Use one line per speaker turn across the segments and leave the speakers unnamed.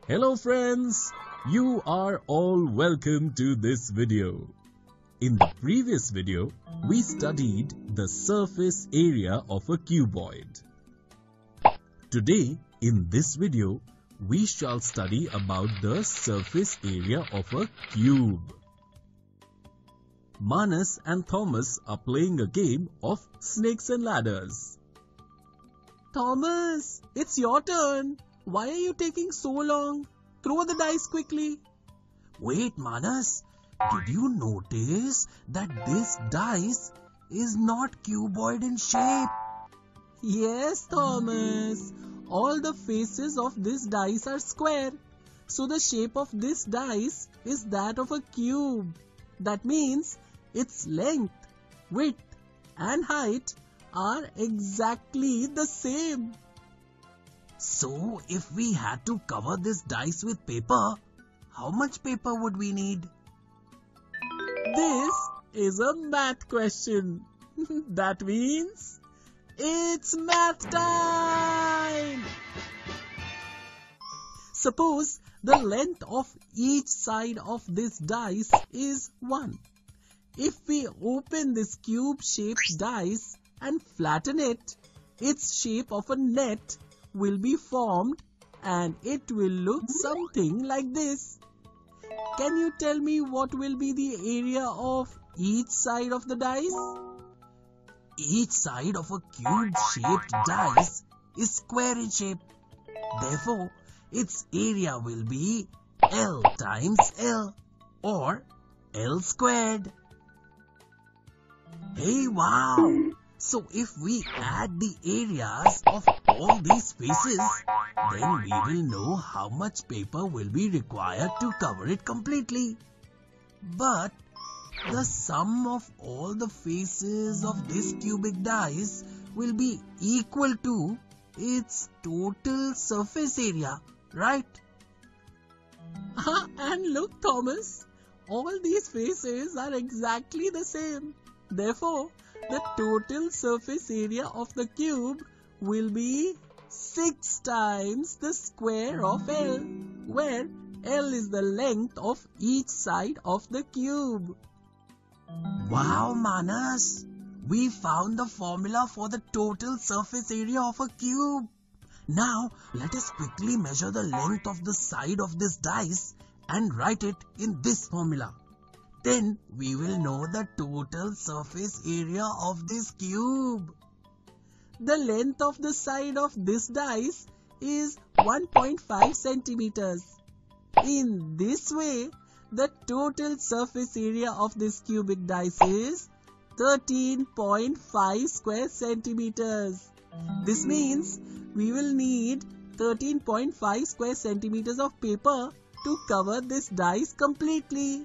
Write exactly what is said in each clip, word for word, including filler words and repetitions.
Hello friends, you are all welcome to this video. In the previous video, we studied the surface area of a cuboid. Today, in this video, we shall study about the surface area of a cube. Manas and Thomas are playing a game of snakes and ladders.
Thomas, it's your turn. Why are you taking so long? Throw the dice quickly.
Wait, Manas. Did you notice that this dice is not cuboid in shape?
Yes, Thomas. All the faces of this dice are square. So the shape of this dice is that of a cube. That means its length, width and height are exactly the same.
So, if we had to cover this dice with paper, how much paper would we need?
This is a math question. That means it's math time! Suppose the length of each side of this dice is one. If we open this cube-shaped dice and flatten it, its shape of a net will be formed and it will look something like this. Can you tell me what will be the area of each side of the dice?
Each side of a cube-shaped dice is square in shape. Therefore, its area will be L times L or L squared. Hey, wow! So if we add the areas of all these faces, then we will know how much paper will be required to cover it completely. But the sum of all the faces of this cubic dice will be equal to its total surface area, right?
And look, Thomas, all these faces are exactly the same. Therefore, the total surface area of the cube will be six times the square of L, where L is the length of each side of the cube.
Wow, Manas! We found the formula for the total surface area of a cube. Now, let us quickly measure the length of the side of this dice and write it in this formula. Then we will know the total surface area of this cube.
The length of the side of this dice is one point five centimeters. In this way, the total surface area of this cubic dice is thirteen point five square centimeters. This means we will need thirteen point five square centimeters of paper to cover this dice completely.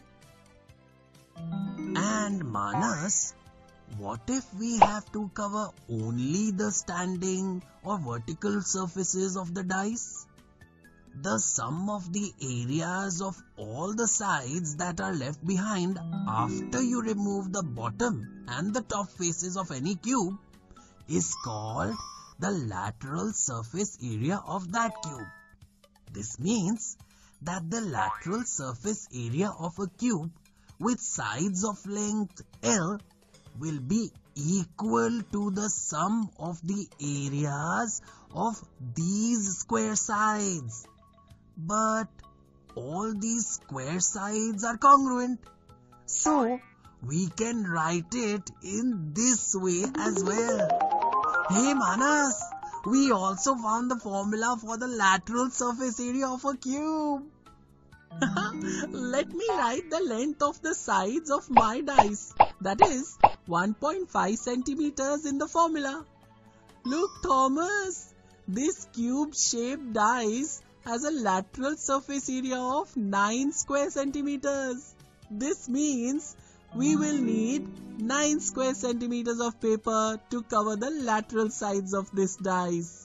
And Manas, what if we have to cover only the standing or vertical surfaces of the dice? The sum of the areas of all the sides that are left behind after you remove the bottom and the top faces of any cube is called the lateral surface area of that cube. This means that the lateral surface area of a cube with sides of length L will be equal to the sum of the areas of these square sides. But all these square sides are congruent. So, we can write it in this way as well. Hey Manas, we also found the formula for the lateral surface area of a cube.
Let me write the length of the sides of my dice, that is one point five centimeters in the formula. Look, Thomas, this cube-shaped dice has a lateral surface area of nine square centimeters. This means we will need nine square centimeters of paper to cover the lateral sides of this dice.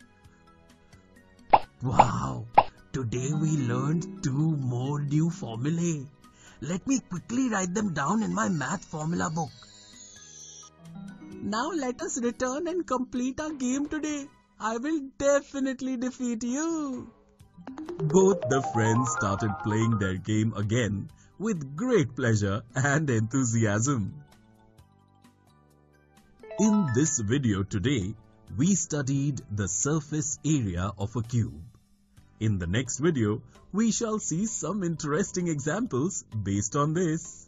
Wow! Today we learned two more new formulae. Let me quickly write them down in my math formula book.
Now let us return and complete our game today. I will definitely defeat you.
Both the friends started playing their game again with great pleasure and enthusiasm. In this video today, we studied the surface area of a cube. In the next video, we shall see some interesting examples based on this.